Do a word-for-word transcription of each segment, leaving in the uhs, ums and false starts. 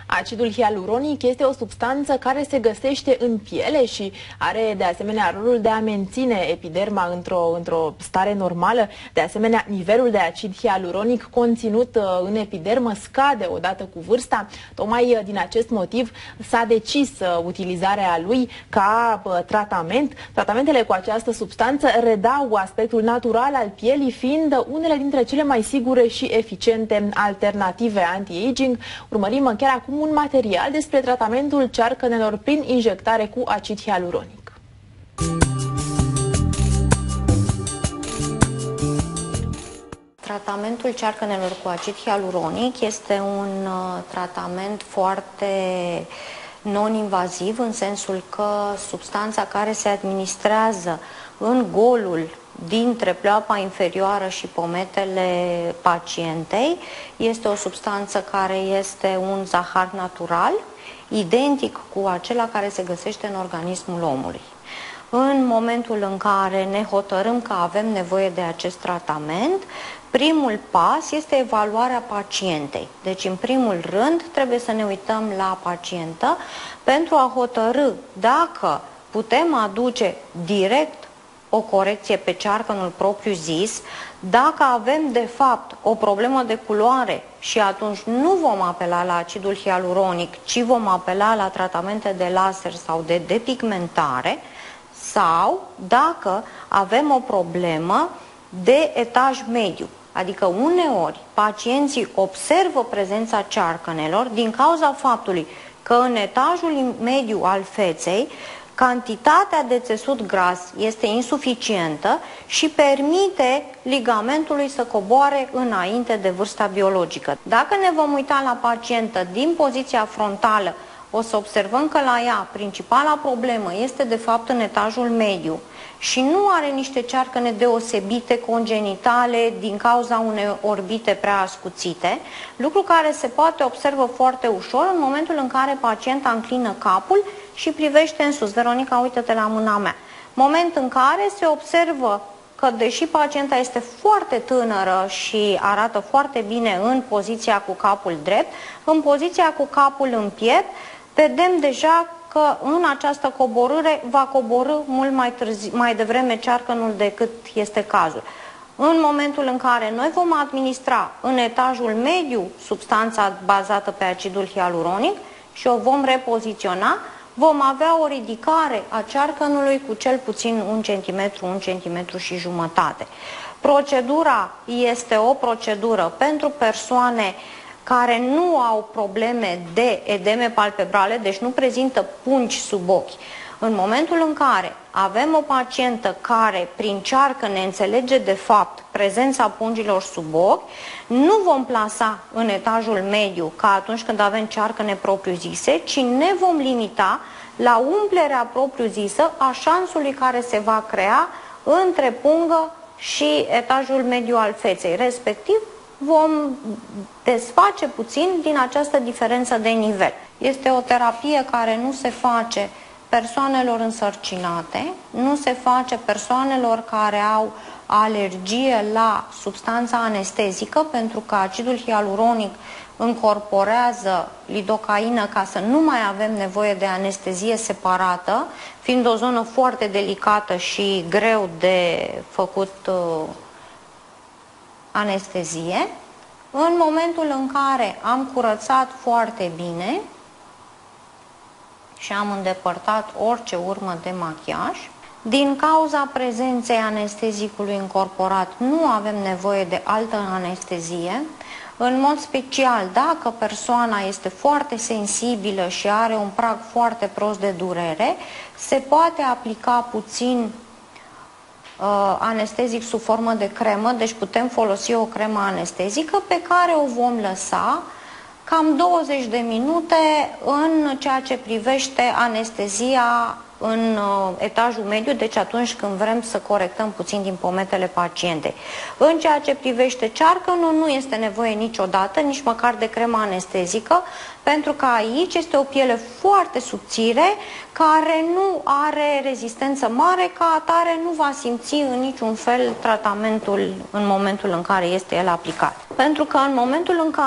Acidul hialuronic este o substanță care se găsește în piele și are de asemenea rolul de a menține epiderma într-o într-o stare normală. De asemenea, nivelul de acid hialuronic conținut în epidermă scade odată cu vârsta. Tocmai din acest motiv s-a decis utilizarea lui ca tratament. Tratamentele cu această substanță redau aspectul natural al pielii, fiind unele dintre cele mai sigure și eficiente alternative anti-aging. Urmărim chiar acum un material despre tratamentul cearcănelor prin injectare cu acid hialuronic. Tratamentul cearcănelor cu acid hialuronic este un uh, tratament foarte non-invaziv, în sensul că substanța care se administrează în golul dintre pleoapa inferioară și pometele pacientei este o substanță care este un zahăr natural, identic cu acela care se găsește în organismul omului. În momentul în care ne hotărâm că avem nevoie de acest tratament, primul pas este evaluarea pacientei. Deci, în primul rând, trebuie să ne uităm la pacientă pentru a hotărî dacă putem aduce direct o corecție pe cearcănul propriu-zis, dacă avem de fapt o problemă de culoare și atunci nu vom apela la acidul hialuronic, ci vom apela la tratamente de laser sau de depigmentare, sau dacă avem o problemă de etaj mediu. Adică uneori pacienții observă prezența cearcănelor din cauza faptului că în etajul mediu al feței cantitatea de țesut gras este insuficientă și permite ligamentului să coboare înainte de vârsta biologică. Dacă ne vom uita la pacientă din poziția frontală, o să observăm că la ea principala problemă este de fapt în etajul mediu și nu are niște cearcăne deosebite congenitale din cauza unei orbite prea ascuțite, lucru care se poate observă foarte ușor în momentul în care pacienta înclină capul și privește în sus. Veronica, uită-te la mâna mea. Moment în care se observă că deși pacienta este foarte tânără și arată foarte bine în poziția cu capul drept, în poziția cu capul în piept, vedem deja că în această coborâre va coborî mult mai, târzi, mai devreme cearcănul decât este cazul. În momentul în care noi vom administra în etajul mediu substanța bazată pe acidul hialuronic și o vom repoziționa, vom avea o ridicare a cearcănului cu cel puțin un centimetru, un centimetru și jumătate. Procedura este o procedură pentru persoane care nu au probleme de edeme palpebrale, deci nu prezintă pungi sub ochi. În momentul în care avem o pacientă care prin cearcăne înțelege de fapt prezența pungilor sub ochi, nu vom plasa în etajul mediu ca atunci când avem cearcăne propriu-zise, ci ne vom limita la umplerea propriu-zisă a șansului care se va crea între pungă și etajul mediu al feței, respectiv vom desface puțin din această diferență de nivel. Este o terapie care nu se face persoanelor însărcinate, nu se face persoanelor care au alergie la substanța anestezică, pentru că acidul hialuronic încorporează lidocaină ca să nu mai avem nevoie de anestezie separată, fiind o zonă foarte delicată și greu de făcut uh, anestezie. În momentul în care am curățat foarte bine și am îndepărtat orice urmă de machiaj, din cauza prezenței anestezicului încorporat nu avem nevoie de altă anestezie. În mod special, dacă persoana este foarte sensibilă și are un prag foarte prost de durere, se poate aplica puțin uh, anestezic sub formă de cremă, deci putem folosi o cremă anestezică pe care o vom lăsa cam douăzeci de minute în ceea ce privește anestezia în uh, etajul mediu, deci atunci când vrem să corectăm puțin din pometele pacientei. În ceea ce privește cearcănul, nu este nevoie niciodată, nici măcar de cremă anestezică, pentru că aici este o piele foarte subțire, care nu are rezistență mare, ca atare nu va simți în niciun fel tratamentul în momentul în care este el aplicat. Pentru că în momentul în care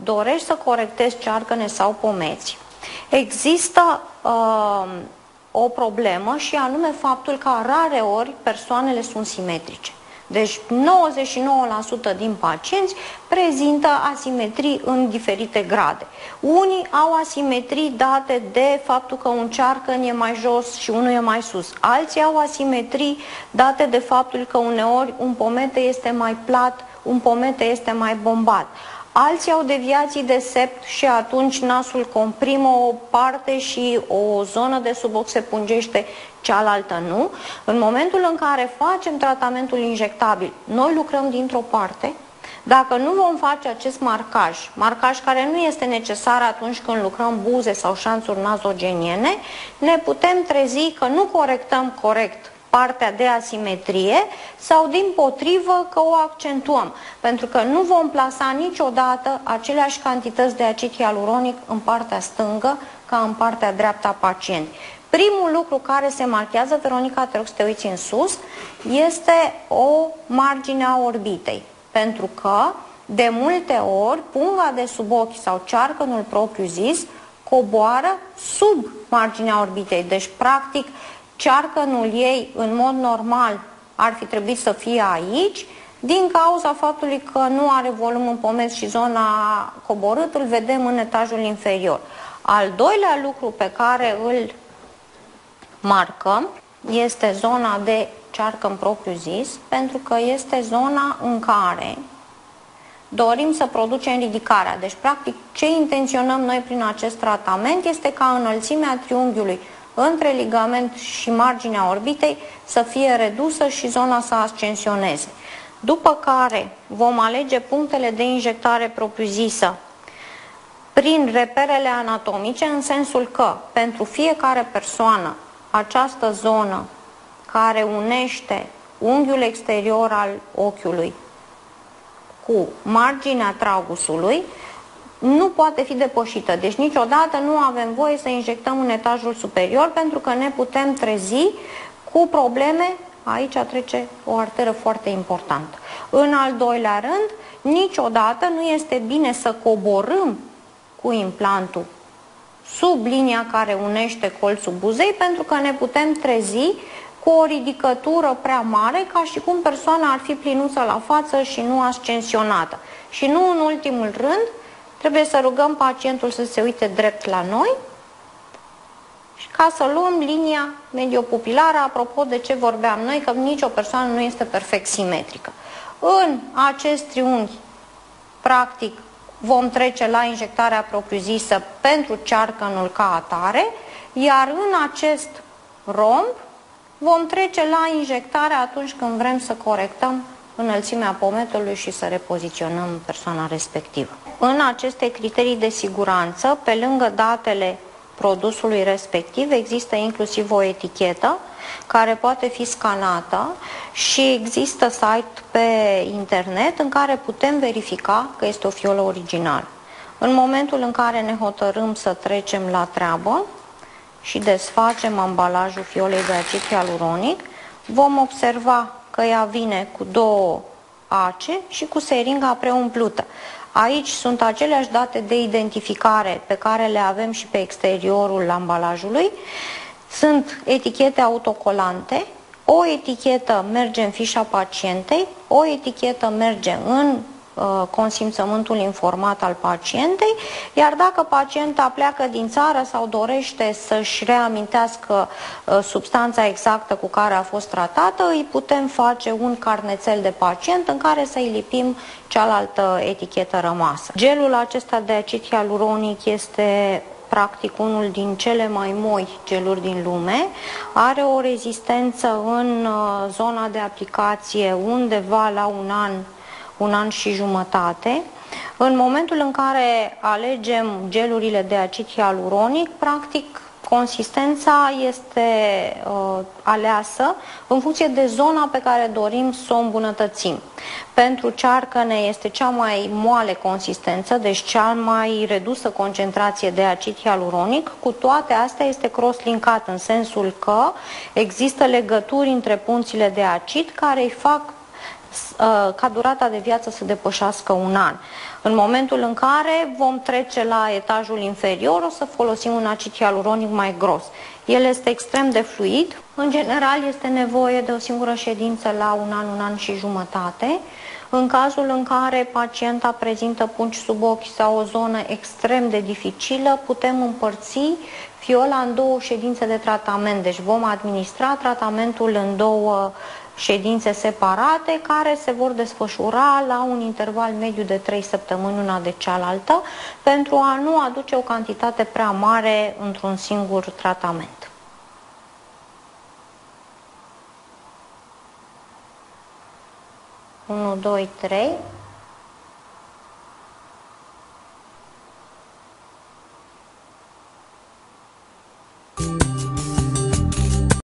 dorești să corectezi cearcăne sau pomeți, există uh, o problemă și anume faptul că rare ori persoanele sunt simetrice. Deci nouăzeci și nouă la sută din pacienți prezintă asimetrii în diferite grade. Unii au asimetrii date de faptul că un cearcăn e mai jos și unul e mai sus. Alții au asimetrii date de faptul că uneori un pomete este mai plat, un pomete este mai bombat. Alții au deviații de sept și atunci nasul comprimă o parte și o zonă de sub ochi se pungește, cealaltă nu. În momentul în care facem tratamentul injectabil, noi lucrăm dintr-o parte. Dacă nu vom face acest marcaj, marcaj care nu este necesar atunci când lucrăm buze sau șanțuri nazogeniene, ne putem trezi că nu corectăm corect partea de asimetrie sau dimpotrivă că o accentuăm, pentru că nu vom plasa niciodată aceleași cantități de acid hialuronic în partea stângă ca în partea dreaptă a pacientului. Primul lucru care se marchează, Veronica, te rog să te uiți în sus, este o margine a orbitei, pentru că de multe ori punga de sub ochi sau cearcănul propriu zis coboară sub marginea orbitei, deci practic cearcănul ei, în mod normal, ar fi trebuit să fie aici, din cauza faptului că nu are volum în pomeți și zona coborât, îl vedem în etajul inferior. Al doilea lucru pe care îl marcăm este zona de cearcăn propriu zis, pentru că este zona în care dorim să producem ridicarea. Deci, practic, ce intenționăm noi prin acest tratament este ca înălțimea triunghiului între ligament și marginea orbitei să fie redusă și zona să ascensioneze. După care vom alege punctele de injectare propriu-zisă prin reperele anatomice, în sensul că pentru fiecare persoană această zonă care unește unghiul exterior al ochiului cu marginea tragusului nu poate fi depășită. Deci niciodată nu avem voie să injectăm în etajul superior pentru că ne putem trezi cu probleme. Aici trece o arteră foarte importantă. În al doilea rând, niciodată nu este bine să coborâm cu implantul sub linia care unește colțul buzei, pentru că ne putem trezi cu o ridicătură prea mare, ca și cum persoana ar fi plinuță la față și nu ascensionată. Și nu în ultimul rând, trebuie să rugăm pacientul să se uite drept la noi și ca să luăm linia mediopupilară, apropo de ce vorbeam noi, că nicio persoană nu este perfect simetrică. În acest triunghi, practic, vom trece la injectarea propriu-zisă pentru cearcănul ca atare, iar în acest romb vom trece la injectare atunci când vrem să corectăm înălțimea pometului și să repoziționăm persoana respectivă. În aceste criterii de siguranță, pe lângă datele produsului respectiv, există inclusiv o etichetă care poate fi scanată și există site pe internet în care putem verifica că este o fiolă originală. În momentul în care ne hotărâm să trecem la treabă și desfacem ambalajul fiolei de acid hialuronic, vom observa că ea vine cu două ace și cu seringa preumplută. Aici sunt aceleași date de identificare pe care le avem și pe exteriorul ambalajului. Sunt etichete autocolante, o etichetă merge în fișa pacientei, o etichetă merge în uh, consimțământul informat al pacientei, iar dacă pacienta pleacă din țară sau dorește să-și reamintească uh, substanța exactă cu care a fost tratată, îi putem face un carnețel de pacient în care să-i lipim cealaltă etichetă rămasă. Gelul acesta de acid hialuronic este practic unul din cele mai moi geluri din lume, are o rezistență în zona de aplicație undeva la un an, un an și jumătate. În momentul în care alegem gelurile de acid hialuronic, practic consistența este uh, aleasă în funcție de zona pe care dorim să o îmbunătățim. Pentru cearcăne este cea mai moale consistență, deci cea mai redusă concentrație de acid hialuronic. Cu toate astea este cross-linkat în sensul că există legături între punțile de acid care îi fac ca durata de viață să depășească un an. În momentul în care vom trece la etajul inferior, o să folosim un acid hialuronic mai gros. El este extrem de fluid. În general este nevoie de o singură ședință la un an, un an și jumătate. În cazul în care pacienta prezintă pungi sub ochi sau o zonă extrem de dificilă, putem împărți fiola în două ședințe de tratament. Deci vom administra tratamentul în două ședințe separate care se vor desfășura la un interval mediu de trei săptămâni una de cealaltă pentru a nu aduce o cantitate prea mare într-un singur tratament. unu, doi, trei